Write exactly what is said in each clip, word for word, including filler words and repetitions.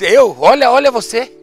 Eu? Olha, olha você.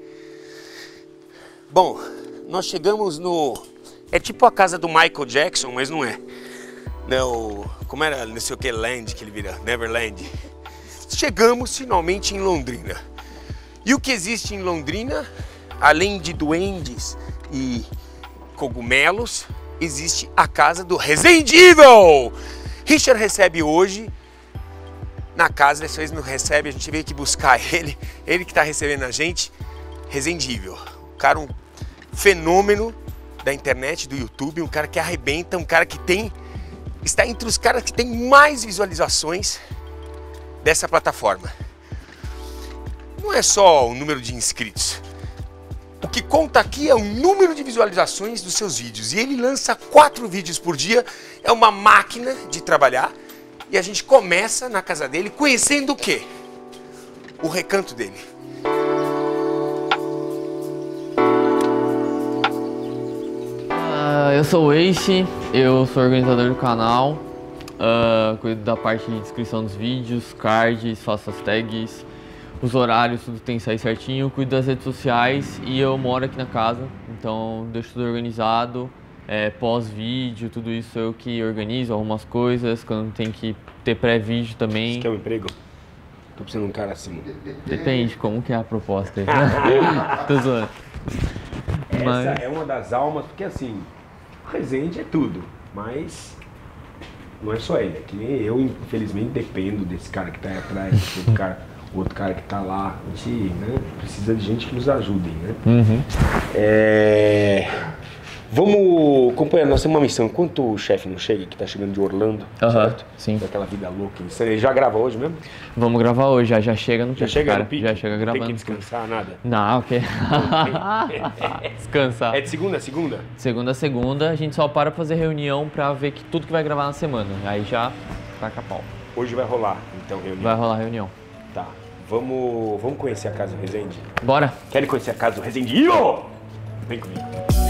Bom, nós chegamos no... É tipo a casa do Michael Jackson, mas não é. Não, como era, não sei o que, Land, que ele vira, Neverland. Chegamos finalmente em Londrina. E o que existe em Londrina, além de duendes e cogumelos, existe a casa do Resident Evil. Richard recebe hoje na casa, dessa vez não recebe, a gente veio aqui buscar ele, ele que está recebendo a gente, Resident Evil. Um cara, um fenômeno da internet, do YouTube, um cara que arrebenta, um cara que tem, está entre os caras que tem mais visualizações dessa plataforma. Não é só o número de inscritos. O que conta aqui é o número de visualizações dos seus vídeos. E ele lança quatro vídeos por dia. É uma máquina de trabalhar. E a gente começa na casa dele conhecendo o quê? O recanto dele. Uh, eu sou o Ace, eu sou organizador do canal. Uh, cuido da parte de descrição dos vídeos, cards, faço as tags, os horários, tudo tem que sair certinho. Cuido das redes sociais e eu moro aqui na casa, então deixo tudo organizado. É, pós-vídeo, tudo isso eu que organizo algumas coisas, quando tem que ter pré-vídeo também. Você quer um emprego? Tô precisando de um cara assim. Depende como que é a proposta aí. Tô zoando. Essa Mas... é uma das almas, porque assim, o Resende é tudo, mas não é só ele. É que nem eu, infelizmente, dependo desse cara que tá aí atrás, desse outro cara, outro cara que tá lá. A gente, né, precisa de gente que nos ajudem, né? Uhum. É... Vamos, companheiro, nós temos uma missão. Enquanto o chefe não chega, que tá chegando de Orlando, uhum, certo? Sim. Daquela vida louca. Você já grava hoje mesmo? Vamos gravar hoje, já, já chega no Já pique, chega cara. no pique? Já chega gravando. Tem que descansar, nada? Não, ok. Descansar. É de segunda a segunda? Segunda a segunda, a gente só para fazer reunião pra ver que tudo que vai gravar na semana. Aí já taca pau. Hoje vai rolar, então, reunião? Vai rolar reunião. Tá. Vamos, vamos conhecer a casa do Resende? Bora. Querem conhecer a casa do Resident Evil? Vem comigo.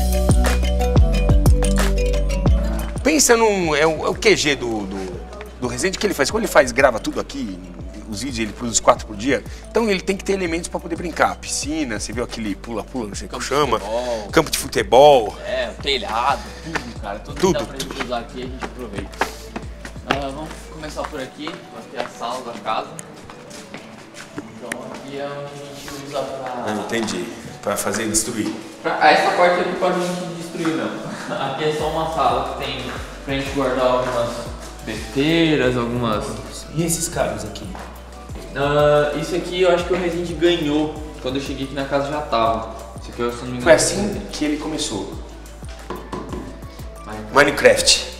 Pensa num... É o, é o Q G do, do, do Resende que ele faz. Quando ele faz, grava tudo aqui, os vídeos ele produz quatro por dia. Então ele tem que ter elementos pra poder brincar. Piscina, você viu aquele pula-pula, não sei o que chama. Futebol. Campo de futebol. É, o telhado, tudo, cara. Tudo, Tudo, que dá pra gente usar aqui, a gente aproveita. Uh, vamos começar por aqui. Aqui é a sala da casa. Então aqui é onde a gente usa pra... Ah, entendi. Pra fazer e destruir. Pra... Essa parte aqui pode a gente destruir, não. Aqui é só uma sala que tem pra gente guardar algumas besteiras, algumas... E esses caras aqui? Uh, isso aqui eu acho que o Resident ganhou. Quando eu cheguei aqui na casa já tava. Isso aqui eu, se não me engano, Foi assim que ele começou. Minecraft.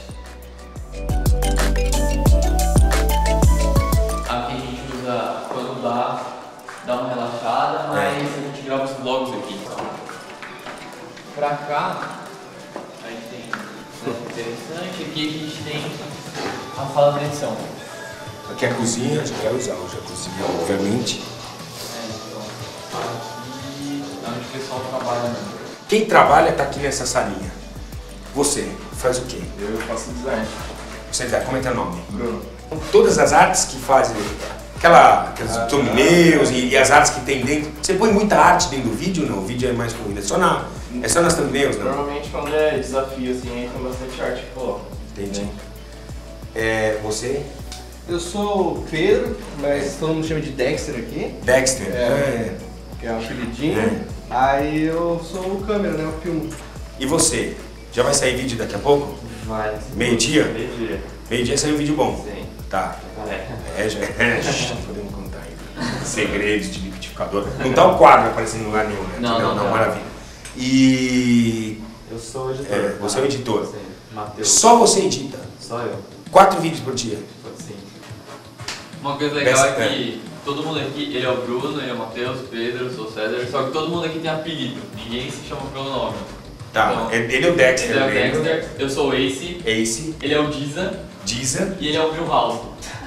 Aqui a gente usa quando dá, dá uma relaxada, mas a gente grava os vlogs aqui. Pra cá, a gente tem coisa interessante. Aqui a gente tem a sala de edição. Aqui é a cozinha, a gente vai usar hoje a cozinha, obviamente. É, então, aqui é onde o pessoal trabalha mesmo. Quem trabalha tá aqui nessa salinha. Você faz o quê? Eu faço design. Você vai, como é teu nome? Bruno. Todas as artes que fazem, aquela, aqueles ah, thumbnails ah, e, e as artes que tem dentro, você põe muita arte dentro do vídeo ou não? O vídeo é mais corrido, é só, na, é só nas thumbnails, não? Normalmente quando é desafio assim, entra bastante arte que coloca. Entendi. É, você? Eu sou o Pedro, mas todo mundo chama de Dexter aqui. Dexter? É, que é o apelidinho. É. Aí eu sou o câmera, né, o filme. E você? Já vai sair vídeo daqui a pouco? Vai. Meio-dia? Meio-dia. Meio-dia sai um vídeo bom? Sim. Tá. É. É, já. Não podemos contar ainda. Segredos de liquidificador. Não tá o quadro aparecendo em lugar nenhum, né? Não, não, não. Maravilha. E... Eu sou o editor. É, você é o editor. Sim. Matheus. Só você edita? Só eu. Quatro vídeos por dia? Sim. Uma coisa legal Best, é que é. todo mundo aqui, ele é o Bruno, ele é o Matheus, Pedro, eu sou o César, só que todo mundo aqui tem apelido. Ninguém se chama pelo nome. Tá, Então, ele é o Dexter. Ele é o Dexter, eu sou o Ace. Ace. Ele é o Diza. Diza. E ele é o Milhouse.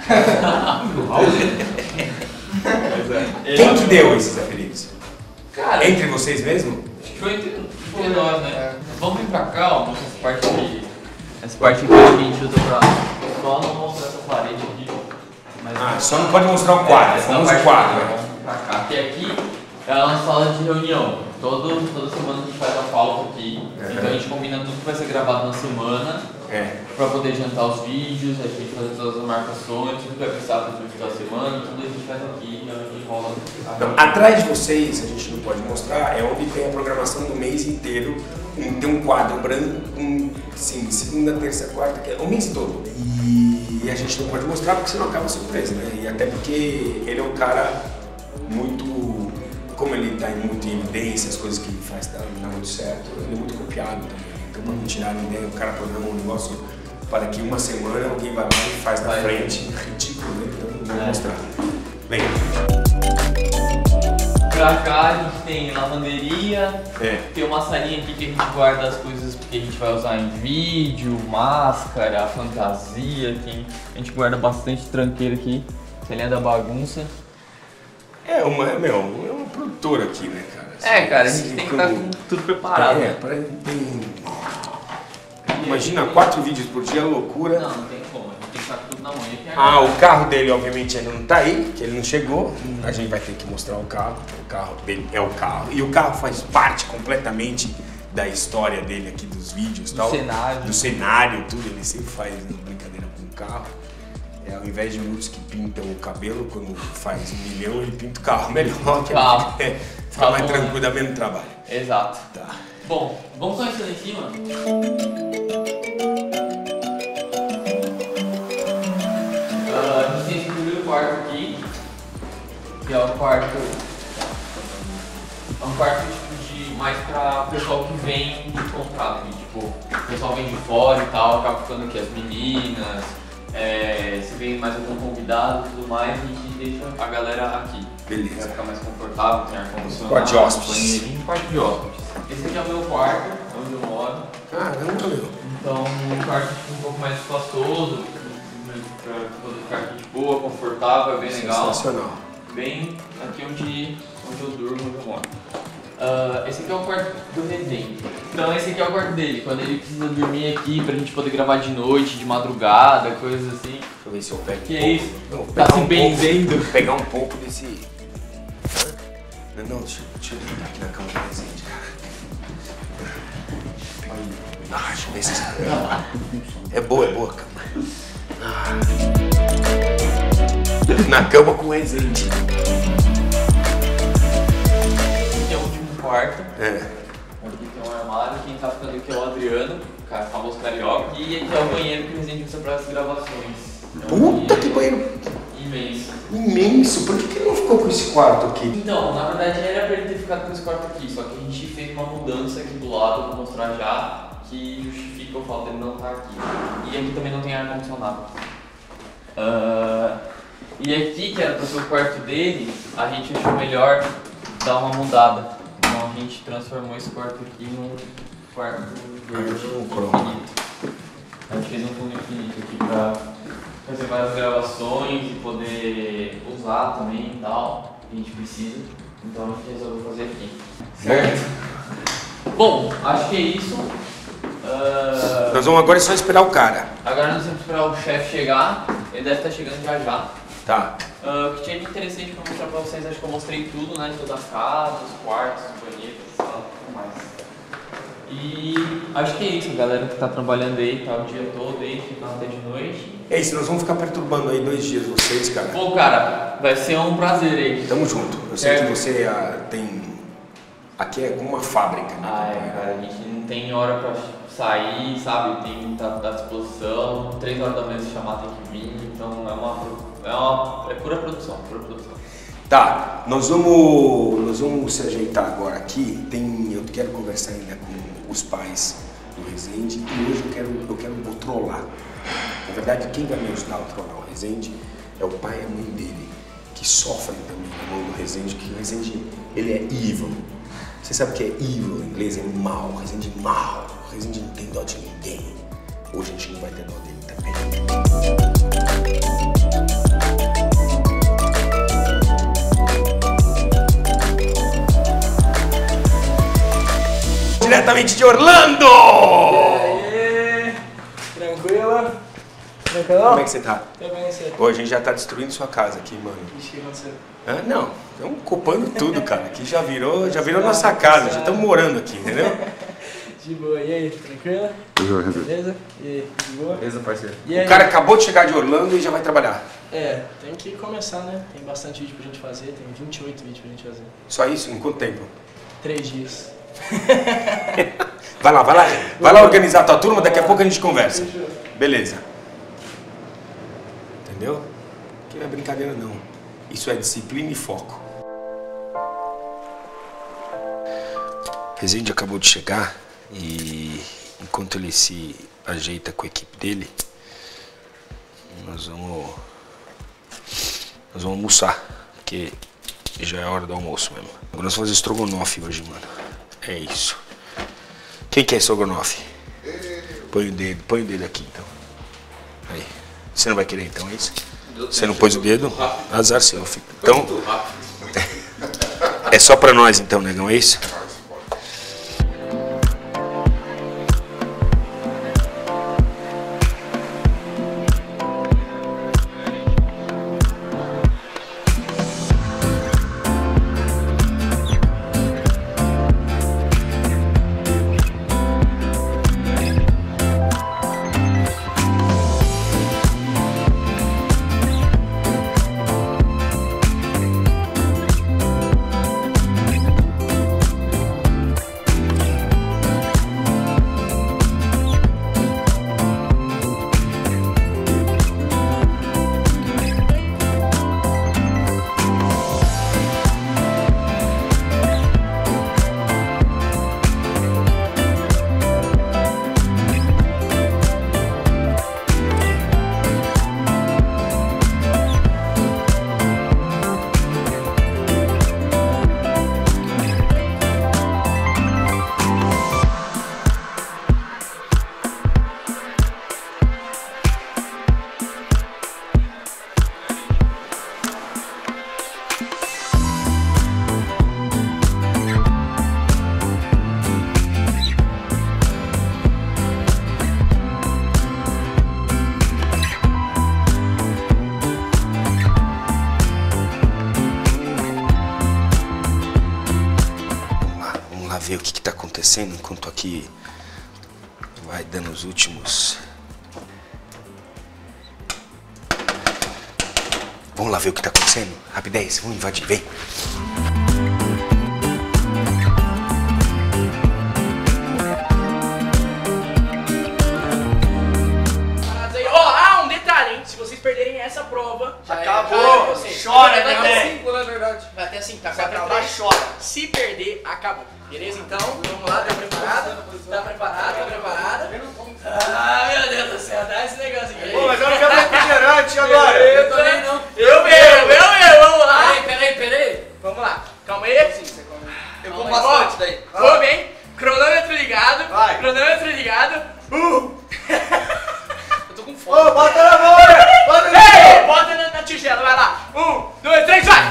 Quem que deu esses apelidos? Cara, entre vocês mesmo? Acho que foi entre, entre nós, né? É. Vamos vir pra cá, ó, mostra essa parte aqui. Essa parte aqui que a gente usa pra... Só não mostrar essa parede aqui. Mas ah, só não pode mostrar o quadro, é, famoso quadro. Vamos pra cá. Porque aqui É a nossa sala de reunião. Todo, toda semana a gente faz a pauta aqui. É. Então a gente combina tudo que vai ser gravado na semana. É. Pra poder adiantar os vídeos, a gente fazer todas as marcações, tudo que vai precisar para o da semana, tudo a gente faz aqui e a gente rola. Então, atrás de vocês, a gente não pode mostrar, é onde tem a programação do mês inteiro. Tem um quadro branco com, sim, segunda, terça, quarta, que é o mês todo. E a gente não pode mostrar porque senão acaba surpresa, né? E até porque ele é um cara muito, como ele está em muita evidência, as coisas que ele faz dão muito certo, ele é muito copiado também. Então, para não tirar a ideia, o cara programa um negócio para que uma semana alguém vai lá e faz na frente. É ridículo, né? Então, vou mostrar. Vem. Pra cá a gente tem lavanderia, é. Tem uma salinha aqui que a gente guarda as coisas que a gente vai usar em vídeo, máscara, fantasia. Tem, a gente guarda bastante tranqueira aqui, salinha da bagunça. É uma, meu, é uma produtora aqui, né, cara? Assim, é, cara, a gente assim, tem que estar com tudo preparado. É, para tem... Imagina, quatro vídeos por dia, loucura. Não, não tem como, a gente tem que estar tudo na mão. Ah, o carro dele, obviamente, ainda não tá aí, que ele não chegou. Hum. A gente vai ter que mostrar o carro. O carro dele é o carro. E o carro faz parte completamente da história dele aqui, dos vídeos e tal. Do cenário. Do cenário, tudo. Ele sempre faz brincadeira com o carro. É, ao invés de muitos que pintam o cabelo, quando faz um milhão, ele pinta o carro melhor. Que ah, é, fica tá mais bom, tranquilo, dá menos trabalho. Exato. Tá. Bom, vamos conhecer lá em cima? Uh, a gente tem esse primeiro quarto aqui, que é o quarto. É um quarto tipo, de, mais para o pessoal que vem de contrato. Tipo, o pessoal vem de fora e tal, acaba ficando aqui as meninas. É, se vem mais algum convidado e tudo mais, a gente deixa a galera aqui. Beleza. Vai ficar mais confortável, tem ar-condicionado, quarto de hóspedes. banheirinho, quarto de hóspedes. Esse aqui é o meu quarto, onde eu moro. Caramba, meu. Então, um quarto tipo, um pouco mais espaçoso, pra poder ficar aqui de boa, confortável, bem legal. Sensacional. Bem aqui onde, onde eu durmo, onde eu moro. Uh, esse aqui é o quarto do Rezende. Então esse aqui é o quarto dele, quando ele precisa dormir aqui pra gente poder gravar de noite, de madrugada, coisas assim. Deixa eu ver se eu pego que um é pouco. isso? Não, tá se um benzendo. Pouco, pegar um pouco desse... Não, não, deixa, deixa eu deitar aqui na cama do Rezende, cara. Ah, deixa eu ver se... É boa, é boa a cama. Ah. Na cama com o Rezende. Quarto. É. Aqui tem um armário, quem tá ficando aqui é o Adriano, o cara famoso carioca, e aqui é o banheiro que o Rezende usa para as gravações. É um Puta que banheiro imenso. Imenso, por que, que ele não ficou com esse quarto aqui? Então, na verdade era pra ele ter ficado com esse quarto aqui, só que a gente fez uma mudança aqui do lado, vou mostrar já, que justifica o fato dele não estar aqui. E aqui também não tem ar-condicionado. Uh, e aqui, que era para ser o quarto dele, a gente achou melhor dar uma mudada. Então a gente transformou esse quarto aqui num quarto verde infinito. A gente fez um fundo infinito aqui pra fazer várias gravações e poder usar também e tal, que a gente precisa. Então a gente resolveu fazer aqui. Certo? Bom, acho que é isso. Uh... Nós vamos agora só esperar o cara. Agora nós vamos esperar o chefe chegar, ele deve estar chegando já já. Tá. Uh, o que tinha de interessante pra mostrar pra vocês, acho que eu mostrei tudo, né? Todas as casas, os quartos, os banheiros, tudo mais. E acho que é isso, a galera que tá trabalhando aí, tá o dia todo aí, ficando até de noite. É isso, nós vamos ficar perturbando aí dois dias vocês, cara. Bom, cara, vai ser um prazer aí. Tamo junto. Eu sei é. que você uh, tem... Aqui é como uma fábrica, né? Ah, é, cara, a gente não tem hora pra sair, sabe? Tem que estar à disposição, três horas da manhã se chamar tem que vir, então é uma... É, uma, é pura produção, pura produção. Tá, nós vamos, nós vamos se ajeitar agora aqui. Tem, eu quero conversar ainda com os pais do Rezende e hoje eu quero, eu quero vou trollar. Na verdade, quem vai me ajudar a trollar o Rezende é o pai e a mãe dele, que sofrem também na mão do Rezende, que o Rezende, ele é evil. Você sabe o que é evil em inglês? É mal, o Rezende é mal. O Rezende não tem dó de ninguém. Hoje a gente não vai ter dó dele também. Diretamente de Orlando! E aí, tranquila? Tranquilo? Como é que você tá? Tô bem, você. Pô, a gente já tá destruindo sua casa aqui, mano. Ixi, o que aconteceu? Ah, não, estamos ocupando tudo, cara. Aqui já virou, já virou nossa casa, já estamos morando aqui, entendeu? De boa, e aí, tranquilo? Beleza? E aí, de boa? Beleza, parceiro? E aí? O cara acabou de chegar de Orlando e já vai trabalhar. É, tem que começar, né? Tem bastante vídeo pra gente fazer, tem vinte e oito vídeos pra gente fazer. Só isso? Em quanto tempo? Três dias. Vai lá, vai lá. Vai lá organizar a tua turma, daqui a pouco a gente conversa. Beleza. Entendeu? Aqui não é brincadeira não. Isso é disciplina e foco. Rezende acabou de chegar e enquanto ele se ajeita com a equipe dele, nós vamos, nós vamos almoçar, porque já é hora do almoço mesmo. Agora nós vamos fazer estrogonofe hoje, mano. É isso. Quem quer estrogonofe? Põe o dedo, põe o dedo aqui então. Aí. Você não vai querer então, é isso? Você não pôs o dedo? Azar seu, filho. Então, é só pra nós então, negão, é isso? Ver o que está acontecendo enquanto aqui vai dando os últimos. Vamos lá ver o que está acontecendo? Rapidez, vamos invadir, vem. Ó, oh, ah, um detalhe, hein? Se vocês perderem essa prova, já acabou. É, Chora, vai né? até cinco, na verdade. Vai até cinco, tá? Se acabar, três. chora. Se perder, acabou. Beleza? Então, vamos lá, tá preparado? Tá preparado? Tá preparado? Ah, meu Deus do céu, dá esse negocinho aí. Pô, mas eu não quero refrigerante agora. Eu também não. Eu mesmo, eu mesmo, vamos lá. Peraí, peraí, peraí. Vamos lá, calma aí. Eu como bastante daí. Come, hein? Cronômetro ligado. Vai. Cronômetro ligado. Uh! Eu tô com fome. Ô, bota na mão, né? Bota na Ei, bota na, na tigela, vai lá. Um, dois, três, vai!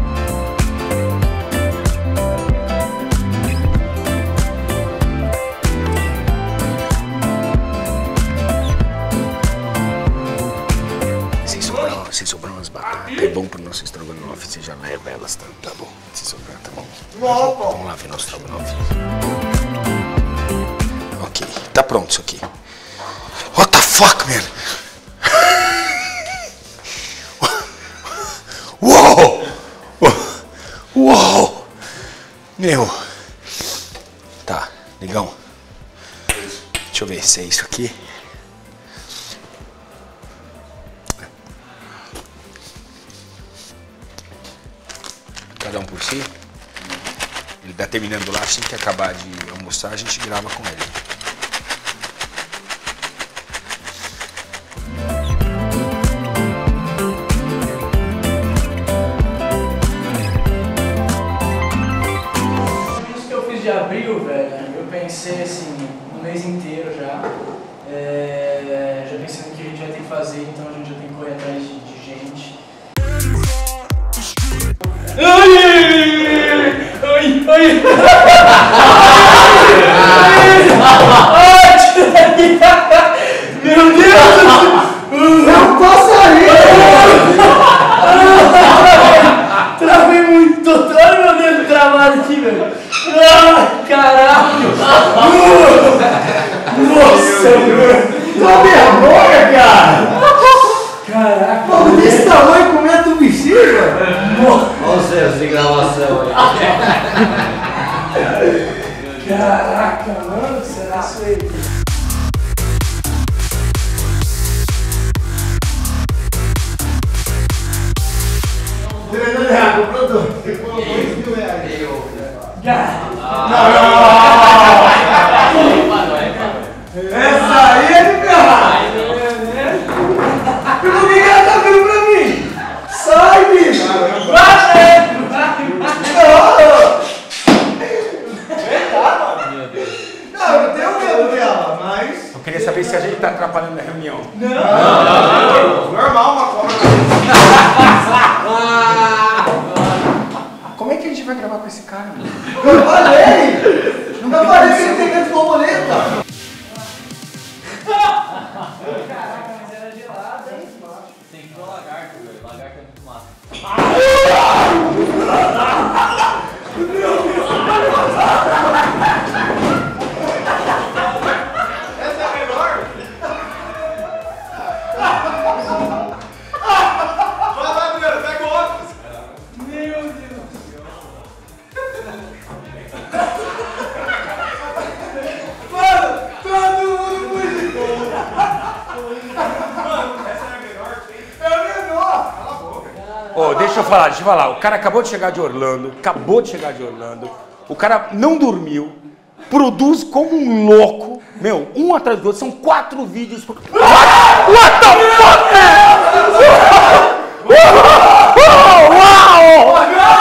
Se sobrar, se sobrar umas batatas, é bom pro nosso estrogonofe, você já leva elas, tá, tá bom. Se sobrar, tá bom. Bom, pô. Vamos lá ver nosso estrogonofe. Ok, tá pronto isso aqui. What the fuck, man? Uou! Uou! Meu! Tá, negão. Deixa eu ver se é isso aqui. Cada um por si. Ele tá terminando lá, assim que acabar de almoçar, a gente grava com ele. Isso que eu fiz de abril, velho, eu pensei assim, no mês inteiro já. É, já pensei no que a gente vai ter que fazer, então a gente já tem que correr atrás de, de gente. Ai, ai, ai, ai, meu Deus! Mano, será isso aí? Essa aí é de ferrar! Por que ela tá vindo pra mim? Sai, bicho! Vai! Não, eu não tenho medo dela, mas... Eu queria saber se a gente tá atrapalhando a reunião. Não! Não! Normal, uma cobra. Como é que a gente vai gravar com esse cara, mano? Eu falei! Nunca falei que ele tem medo de borboleta! Caraca, mas era gelado, hein? Tem que ir no lagarto, velho. Lagarto é muito massa. Essa é melhor? Vai lá, Adriano, pega o óculos! Meu Deus! Mano, todo mundo fugiu! Mano, essa é a menor? É a menor! Cala a boca! Ô, deixa eu falar, deixa eu falar. O cara acabou de chegar de Orlando, acabou de chegar de Orlando. O cara não dormiu, produz como um louco. Meu, um atrás do outro, são quatro vídeos. Por... What, What the fuck? Uau! Uau!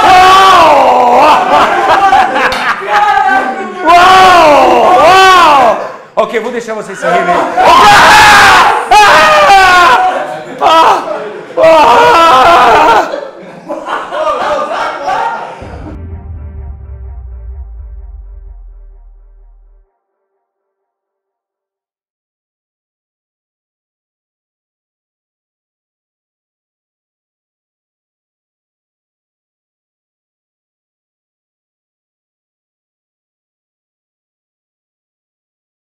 Uau! Uau! Ok, vou deixar vocês se rirem. Ah! Ah! Ah!